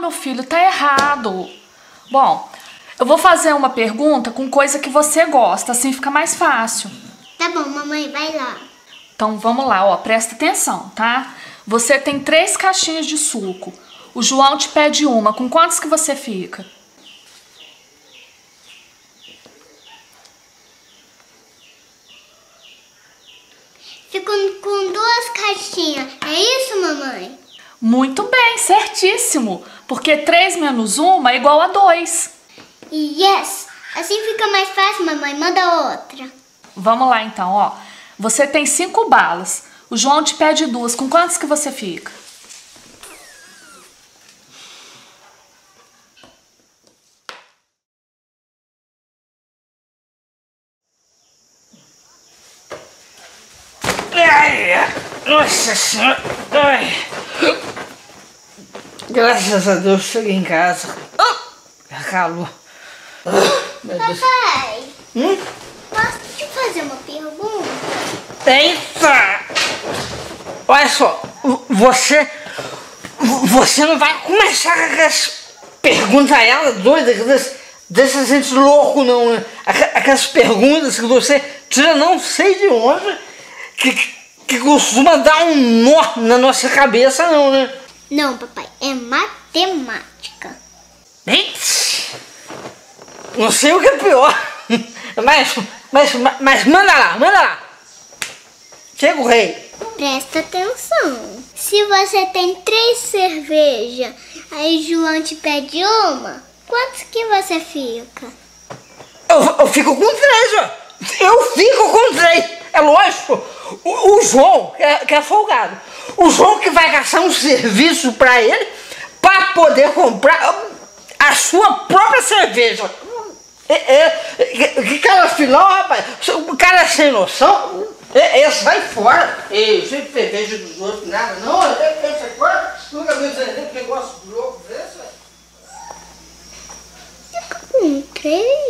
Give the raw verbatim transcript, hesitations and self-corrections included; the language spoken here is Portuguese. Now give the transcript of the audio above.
meu filho, tá errado. Bom, eu vou fazer uma pergunta com coisa que você gosta, assim fica mais fácil. Tá bom, mamãe, vai lá. Então vamos lá, ó, presta atenção, tá? Você tem três caixinhas de suco. O João te pede uma. Com quantos que você fica? Fico com duas caixinhas. É isso, mamãe? Muito bem, certíssimo. Porque três menos uma é igual a dois. Yes! Assim fica mais fácil, mamãe. Manda outra. Vamos lá então, ó. Você tem cinco balas. O João te pede duas. Com quantos que você fica? Ai, nossa senhora. Ai. Graças a Deus cheguei em casa. Calor. Papai, Hum? posso te fazer uma pergunta? Eita! Olha só, você. Você não vai começar com aquelas perguntas a ela doidas, dessa gente louco, não, né? Aquelas perguntas que você tira não sei de onde, que, que costuma dar um nó na nossa cabeça, não, né? Não, papai, é matemática. Eita! Não sei o que é pior, mas, mas, mas manda lá, manda lá. Chega o rei. Presta atenção. Se você tem três cervejas, aí João te pede uma, quantos que você fica? Eu, eu fico com três, ó. Eu fico com três. É lógico. O, o João, que é, que é folgado, o João que vai gastar um serviço pra ele pra poder comprar a sua própria cerveja. É, é, que cara final, rapaz. O cara é sem noção. É, é, sai fora. Ei, eu sei cerveja dos outros, nada. Não, é, é, sai fora. Nunca vi dizer que negócio louco desse, velho. Fica com três?